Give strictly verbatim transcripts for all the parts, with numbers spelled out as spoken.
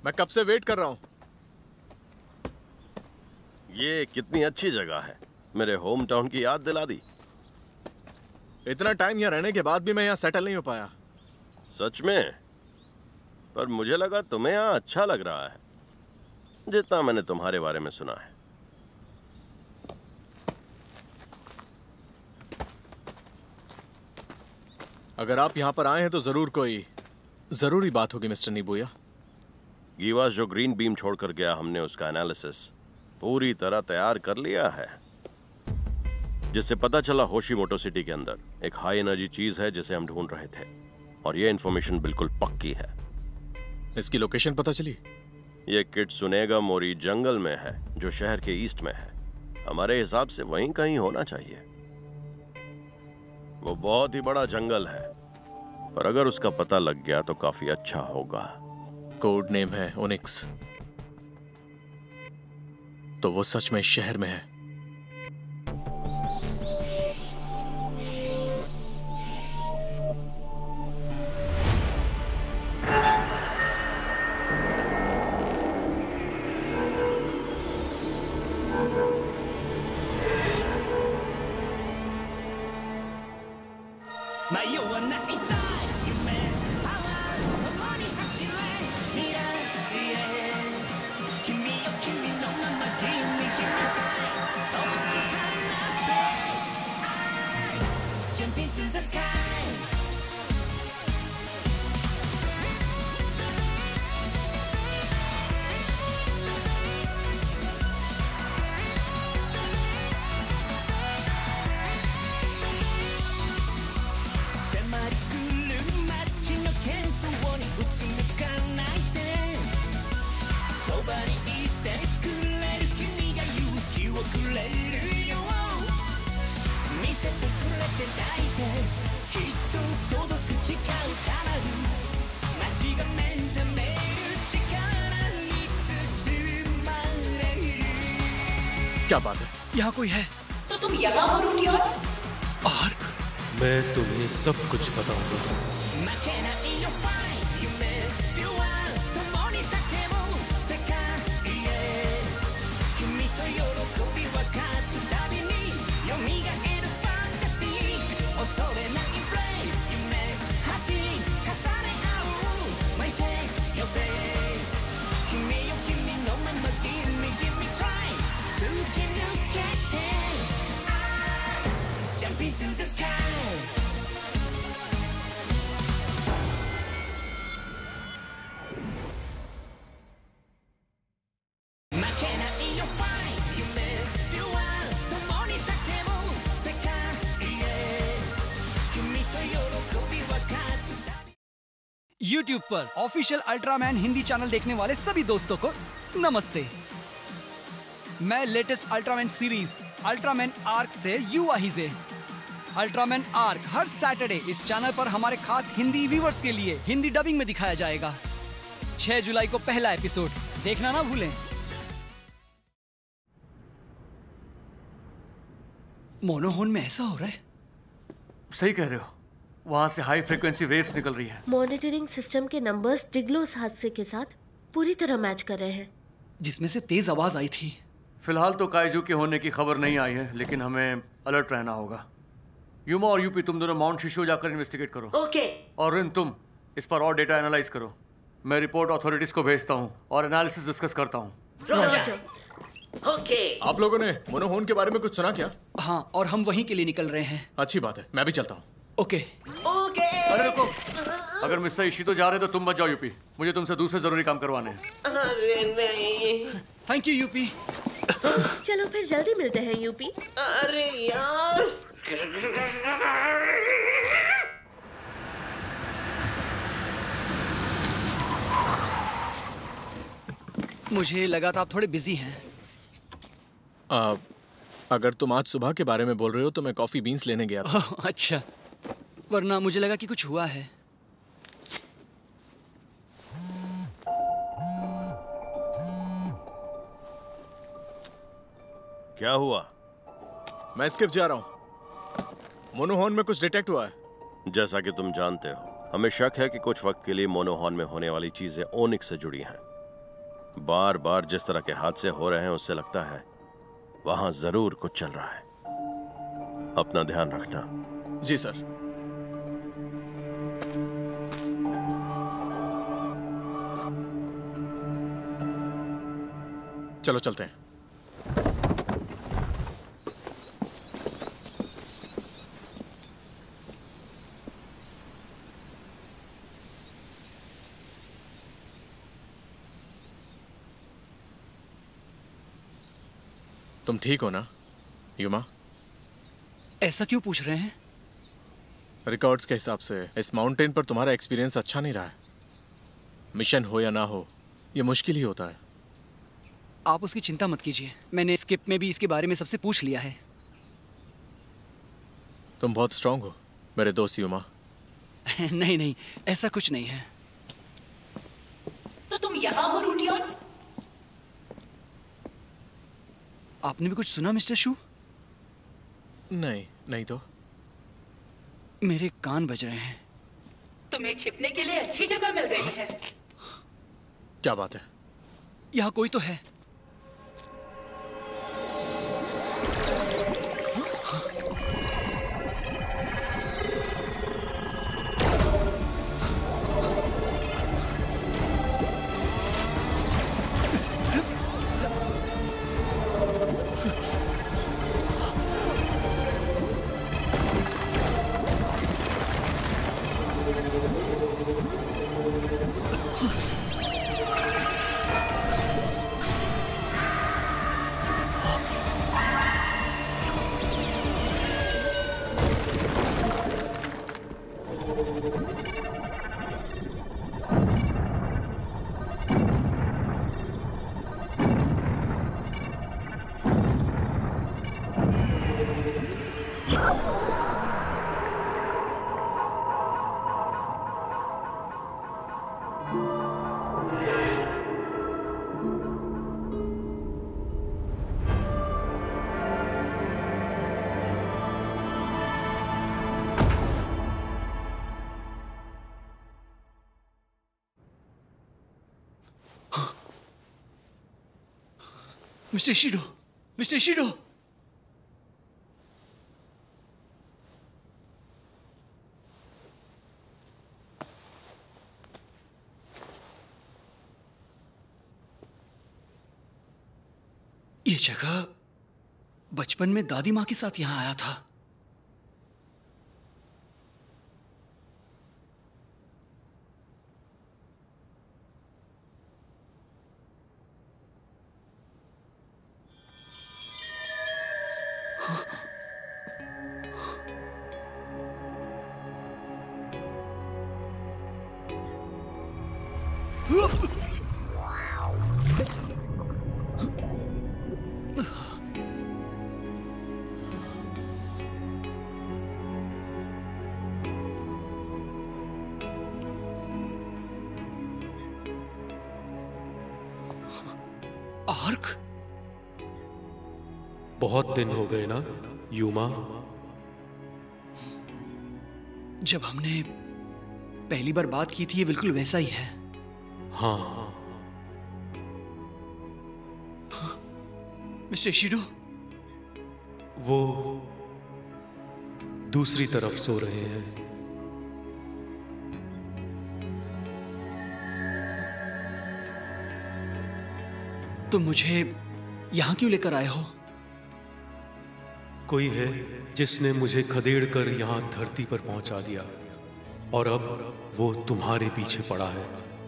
मैं कब से वेट कर रहा हूँ। ये कितनी अच्छी जगह है, मेरे होम टाउन की याद दिला दी। इतना टाइम यहाँ रहने के बाद भी मैं यहाँ सेटल नहीं हो पाया। सच में? पर मुझे लगा तुम्हें यहाँ अच्छा लग रहा है, जितना मैंने तुम्हारे बारे में सुना है। अगर आप यहाँ पर आए हैं तो जरूर कोई जरूरी बात होगी मिस्टर नीबूया। गीवास जो ग्रीन बीम छोड़कर गया, हमने उसका एनालिसिस पूरी तरह तैयार कर लिया है, जिससे पता चला होशीमोटो सिटी के अंदर एक हाई एनर्जी चीज है जिसे हम ढूंढ रहे थे, और यह इंफॉर्मेशन बिल्कुल पक्की है। इसकी लोकेशन पता चली? ये किट्सुनेगा मोरी जंगल में है, जो शहर के ईस्ट में है। हमारे हिसाब से वहीं कहीं होना चाहिए। वो बहुत ही बड़ा जंगल है, पर अगर उसका पता लग गया तो काफी अच्छा होगा। कोड नेम है ओनिक्स, तो वो सच में शहर में है। क्या बात है? यहाँ कोई है? तो तुम यहाँ हो रूटियर? और मैं तुम्हें सब कुछ बताऊंगा। यूट्यूब पर ऑफिशियल अल्ट्रामैन हिंदी चैनल देखने वाले सभी दोस्तों को नमस्ते। मैं latest Ultraman series Ultraman Arc से युवा हिजे। अल्ट्रामैन आर्क हर सैटरडे इस चैनल पर हमारे खास हिंदी व्यूअर्स के लिए हिंदी डबिंग में दिखाया जाएगा। छह जुलाई को पहला एपिसोड देखना ना भूलें। मोनोहोन में ऐसा हो रहा है? सही कह रहे हो, वहां से हाई फ्रीक्वेंसी वेव्स निकल रही है। मॉनिटरिंग सिस्टम के नंबर्स डिग्लोस हादसे के साथ पूरी तरह मैच कर रहे हैं, जिसमें से तेज आवाज आई थी। फिलहाल तो काइजू के होने की खबर नहीं आई है, लेकिन हमें अलर्ट रहना होगा। यूमा और यूपी, तुम दोनों माउंट शिशो जाकर इन्वेस्टिगेट करो। ओके। और रिन, तुम इस पर और डेटा एनालाइज करो। मैं रिपोर्ट अथॉरिटीज को भेजता हूँ और एनालिसिस डिस्कस करता हूँ। ओके। आप लोगों ने मोनोहोन के बारे में कुछ सुना क्या? हाँ, और हम वहीं के लिए निकल रहे हैं। अच्छी बात है, मैं भी चलता हूँ। ओके। ओके। अरे रुको, अगर मिस्टर इशी जा रहे तो तुम मत जाओ यूपी, मुझे तुमसे दूसरे जरूरी काम करवाने हैं। अरे नहीं। थैंक यू यूपी। चलो फिर जल्दी मिलते हैं यूपी। अरे यार। मुझे लगा था आप थोड़े बिजी हैं। आ, अगर तुम आज सुबह के बारे में बोल रहे हो तो मैं कॉफी बीन्स लेने गया था। अच्छा, वरना मुझे लगा कि कुछ हुआ है। क्या हुआ? मैं स्किप जा रहा हूँ। मोनोहोन में कुछ डिटेक्ट हुआ है। जैसा कि तुम जानते हो, हमें शक है कि कुछ वक्त के लिए मोनोहोन में होने वाली चीजें ओनिक्स से जुड़ी हैं। बार बार जिस तरह के हादसे हो रहे हैं उससे लगता है वहां जरूर कुछ चल रहा है। अपना ध्यान रखना। जी सर। चलो चलते हैं। तुम ठीक हो ना युमा? ऐसा क्यों पूछ रहे हैं? रिकॉर्ड्स के हिसाब से इस माउंटेन पर तुम्हारा एक्सपीरियंस अच्छा नहीं रहा है। मिशन हो या ना हो, ये मुश्किल ही होता है। आप उसकी चिंता मत कीजिए, मैंने स्किप में भी इसके बारे में सबसे पूछ लिया है। तुम बहुत स्ट्रांग हो मेरे दोस्त युमा। नहीं नहीं, ऐसा कुछ नहीं है। तो तुम यहाँ हो रूटियन? आपने भी कुछ सुना मिस्टर शू? नहीं नहीं तो। मेरे कान बज रहे हैं। तुम्हें छिपने के लिए अच्छी जगह मिल गई है। क्या बात है? यहाँ कोई तो है। Mister Ishido, mister Ishido. ये जगह बचपन में दादी माँ के साथ यहां आया था। आर्क? बहुत दिन हो गए ना यूमा? जब हमने पहली बार बात की थी ये बिल्कुल वैसा ही है। हाँ। Mister Ishido? वो दूसरी तरफ सो रहे हैं। तो मुझे यहां क्यों लेकर आए हो? कोई है जिसने मुझे खदेड़ कर यहां धरती पर पहुंचा दिया और अब वो तुम्हारे पीछे पड़ा है।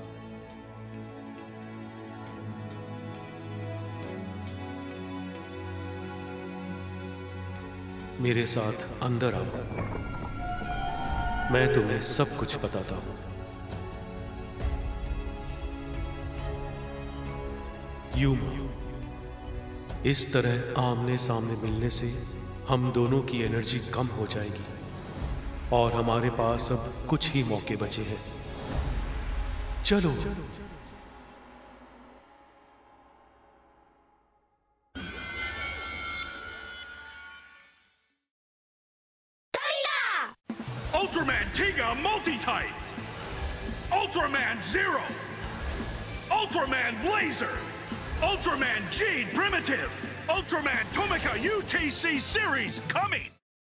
मेरे साथ अंदर आओ, मैं तुम्हें सब कुछ बताता हूं। यूमा, इस तरह आमने सामने मिलने से हम दोनों की एनर्जी कम हो जाएगी और हमारे पास अब कुछ ही मौके बचे हैं। चलो। Ultraman Tiga Multi-Type! Ultraman Zero! Ultraman Blazer, Ultraman G Primitive, Ultraman Tomica U T C Series coming!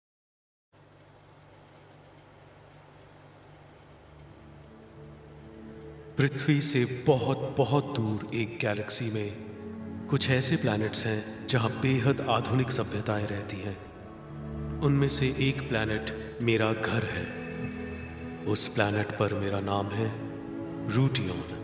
पृथ्वी से बहुत बहुत दूर एक गैलेक्सी में कुछ ऐसे प्लैनेट्स हैं जहां बेहद आधुनिक सभ्यताएं रहती हैं। उनमें से एक प्लैनेट मेरा घर है। उस प्लैनेट पर मेरा नाम है रूटियन।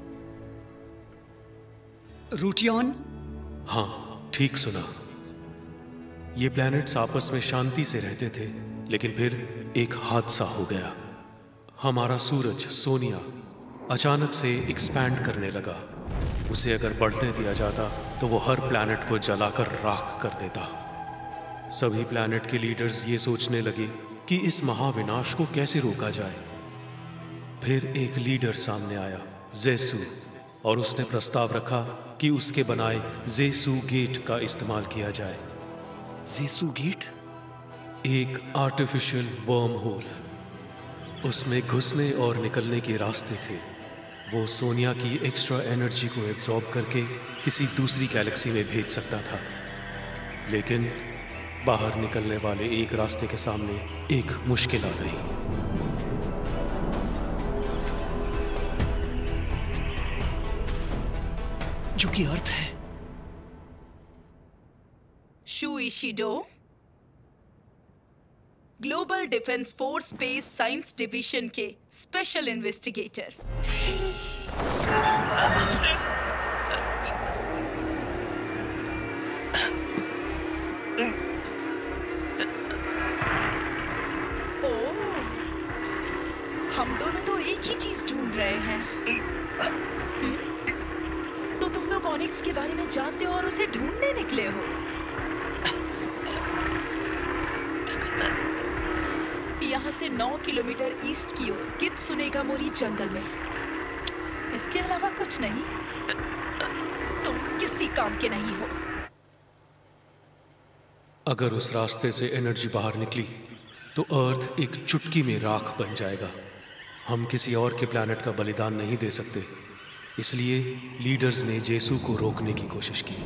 रूटियन? हाँ, ठीक सुना। ये प्लैनेट्स आपस में शांति से रहते थे, लेकिन फिर एक हादसा हो गया। हमारा सूरज सोनिया अचानक से एक्सपैंड करने लगा। उसे अगर बढ़ने दिया जाता तो वो हर प्लैनेट को जलाकर राख कर देता। सभी प्लैनेट के लीडर्स ये सोचने लगे कि इस महाविनाश को कैसे रोका जाए। फिर एक लीडर सामने आया, जेसू, और उसने प्रस्ताव रखा कि उसके बनाए जेसू गेट का इस्तेमाल किया जाए। जेसू गेट? एक आर्टिफिशियल वर्म होल। उसमें घुसने और निकलने के रास्ते थे। वो सोनिया की एक्स्ट्रा एनर्जी को एब्जॉर्ब करके किसी दूसरी गैलेक्सी में भेज सकता था, लेकिन बाहर निकलने वाले एक रास्ते के सामने एक मुश्किल आ गई। जो कि अर्थ है। Shu Ishido, global defence force space science division के स्पेशल इन्वेस्टिगेटर। ओह, हम दोनों तो एक ही चीज ढूंढ रहे हैं। हम्म? तो तुम लोग ऑनिक्स के बारे में जानते हो और उसे ढूंढने निकले हो। यहाँ से नौ किलोमीटर ईस्ट की ओर कित्सुने का मोरी जंगल में। इसके अलावा कुछ नहीं। तुम किसी काम के नहीं हो। अगर उस रास्ते से एनर्जी बाहर निकली तो अर्थ एक चुटकी में राख बन जाएगा। हम किसी और के प्लैनेट का बलिदान नहीं दे सकते, इसलिए लीडर्स ने जेसू को रोकने की कोशिश की।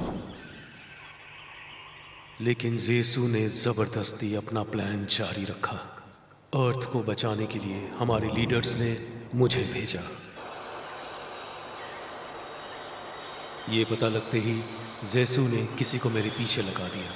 लेकिन जेसू ने जबरदस्ती अपना प्लान जारी रखा। अर्थ को बचाने के लिए हमारे लीडर्स ने मुझे भेजा। ये पता लगते ही जेसू ने किसी को मेरे पीछे लगा दिया।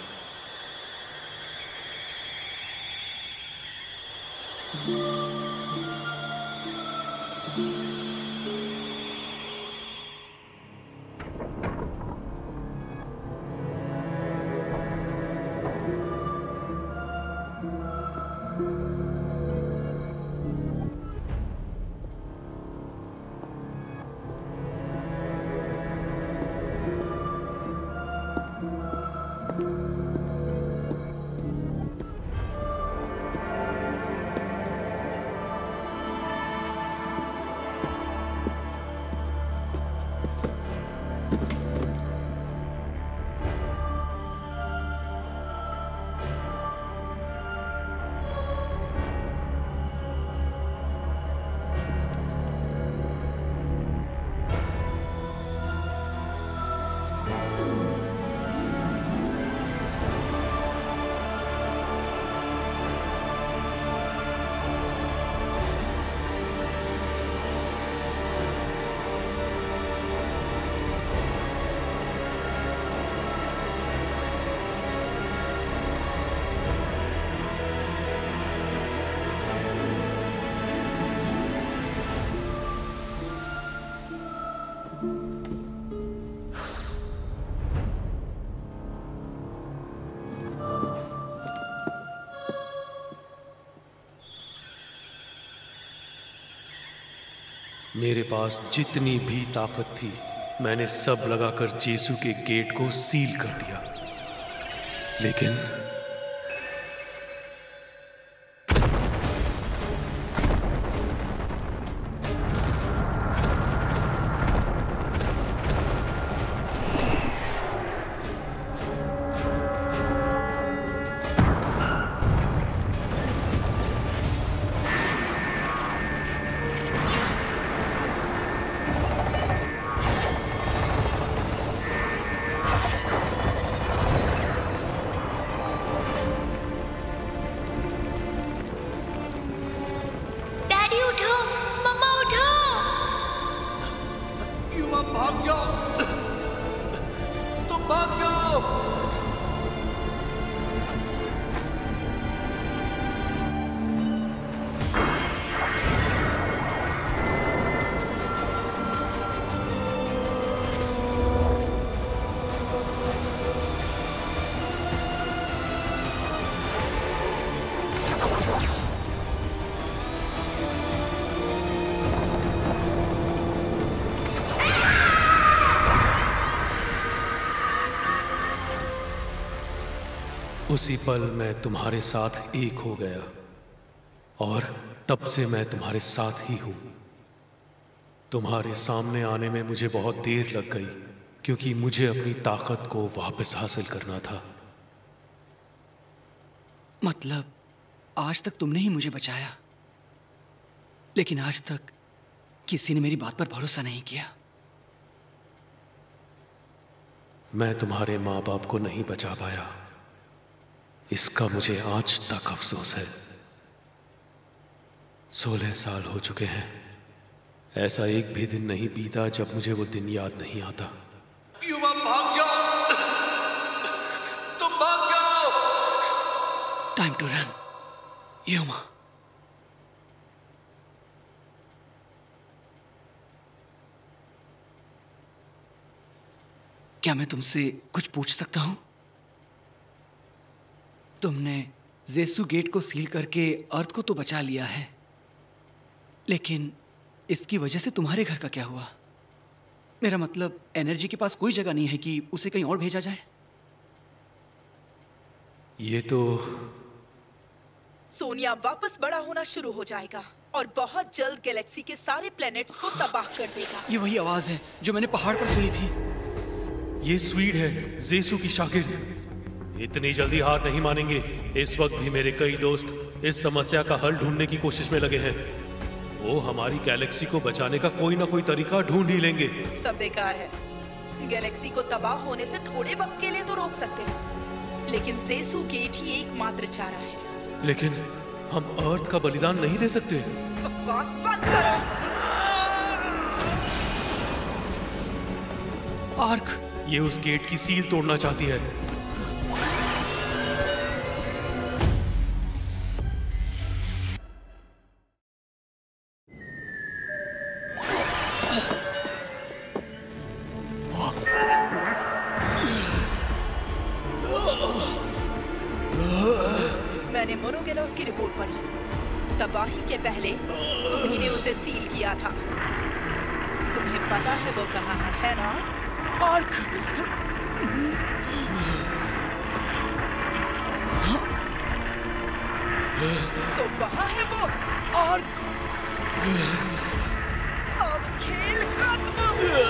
मेरे पास जितनी भी ताकत थी मैंने सब लगाकर जेसू के गेट को सील कर दिया, लेकिन उसी पल मैं तुम्हारे साथ एक हो गया और तब से मैं तुम्हारे साथ ही हूं। तुम्हारे सामने आने में मुझे बहुत देर लग गई क्योंकि मुझे अपनी ताकत को वापस हासिल करना था। मतलब आज तक तुमने ही मुझे बचाया, लेकिन आज तक किसी ने मेरी बात पर भरोसा नहीं किया। मैं तुम्हारे माँ बाप को नहीं बचा पाया, इसका मुझे आज तक अफसोस है। सोलह साल हो चुके हैं, ऐसा एक भी दिन नहीं बीता जब मुझे वो दिन याद नहीं आता। युवा भाग जाओ, तुम भाग जाओ। Time to run, Yuma. क्या मैं तुमसे कुछ पूछ सकता हूं? तुमने जेसु गेट को सील करके अर्थ को तो बचा लिया है, लेकिन इसकी वजह से तुम्हारे घर का क्या हुआ? मेरा मतलब एनर्जी के पास कोई जगह नहीं है कि उसे कहीं और भेजा जाए? ये तो सोनिया वापस बड़ा होना शुरू हो जाएगा और बहुत जल्द गैलेक्सी के सारे प्लैनेट्स को तबाह कर देगा। ये वही आवाज है जो मैंने पहाड़ पर सुनी थी। ये स्वीड है, जेसु की शागिर्द। इतनी जल्दी हार नहीं मानेंगे। इस वक्त भी मेरे कई दोस्त इस समस्या का हल ढूंढने की कोशिश में लगे हैं। वो हमारी गैलेक्सी को बचाने का कोई ना कोई तरीका ढूंढ ही लेंगे। सब बेकार है। गैलेक्सी को तबाह होने से थोड़े वक्त के लिए तो रोक सकते हैं, लेकिन जेसु गेट ही एकमात्र चारा है। लेकिन हम अर्थ का बलिदान नहीं दे सकते। बकवास बंद करो। आर्क, ये उस गेट की सील तोड़ना चाहती है। मैंने मोनोगेलॉस की रिपोर्ट पढ़ी। तबाही के पहले तुम्ही ने उसे सील किया था। तुम्हें पता है वो कहाँ है, है ना? आर्क! तो वहाँ है वो। आर्क! अब खेल खत्म।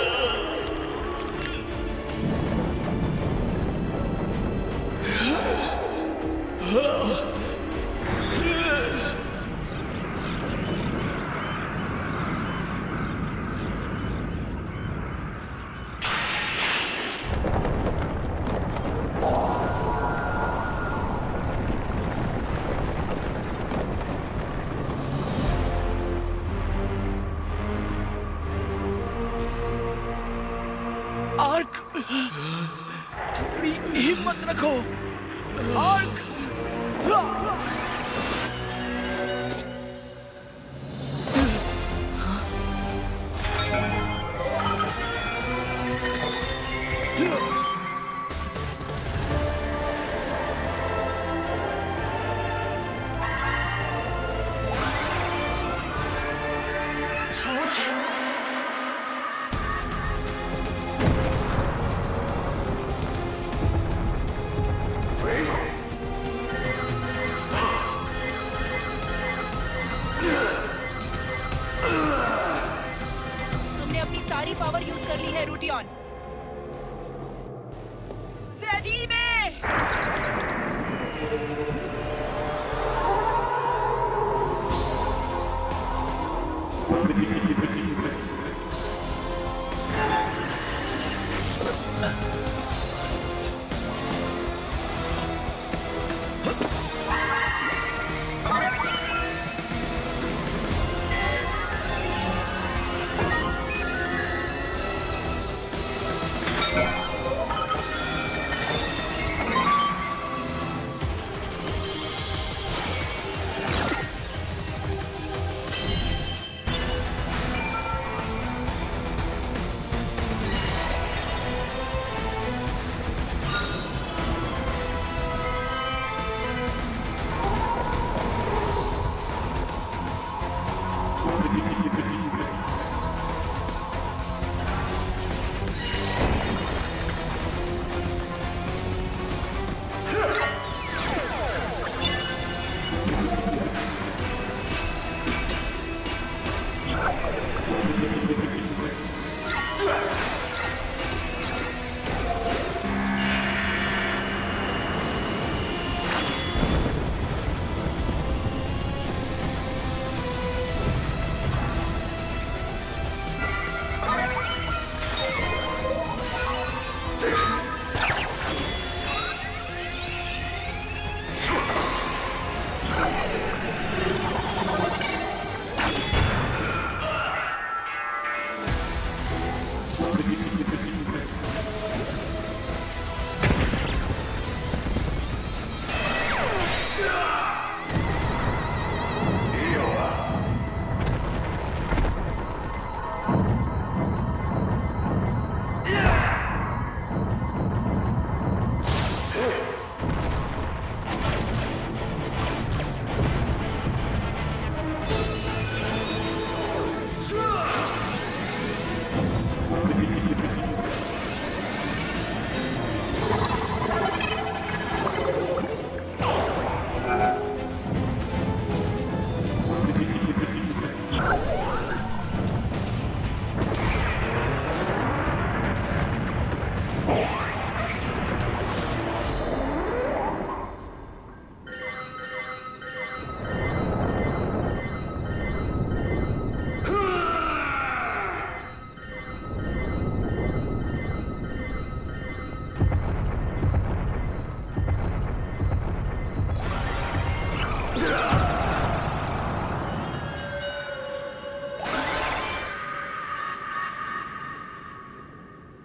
आर्क! थोड़ी हिम्मत रखो। आर्क! तुमने अपनी सारी पावर यूज कर ली है रूटियन। ज़ेडी में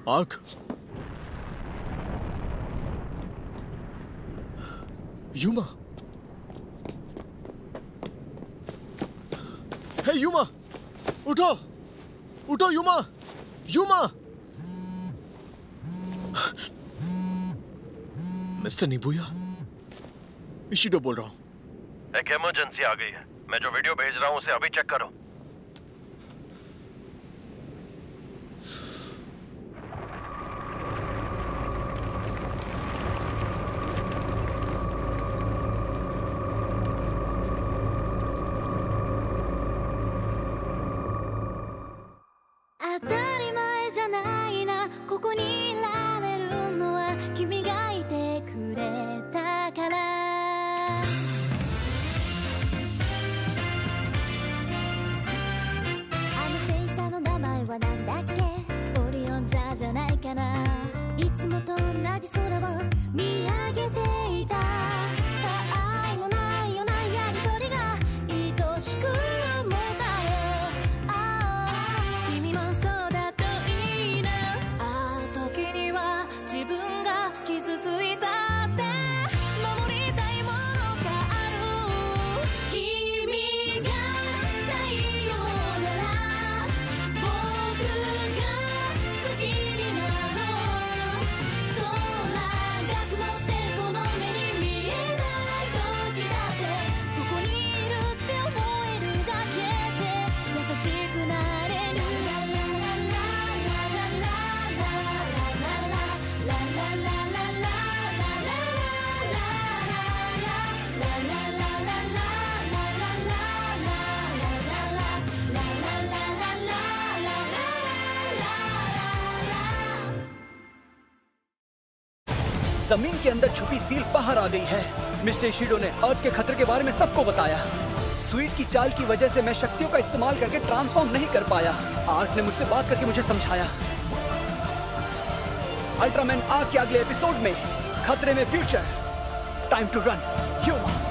आर्क, यूमा, हे यूमा, उठो, उठो यूमा, यूमा। मिस्टर निबुया, इशिडो बोल रहा हूं। एक इमरजेंसी आ गई है। मैं जो वीडियो भेज रहा हूं उसे अभी चेक करो। जमीन के अंदर छुपी सील बाहर आ गई है। मिस्टर इशिडो ने अर्थ के खतरे के बारे में सबको बताया। स्वीट की चाल की वजह से मैं शक्तियों का इस्तेमाल करके ट्रांसफॉर्म नहीं कर पाया। आर्क ने मुझसे बात करके मुझे समझाया। अल्ट्रामैन आर्क के अगले एपिसोड में खतरे में future. Time to run human.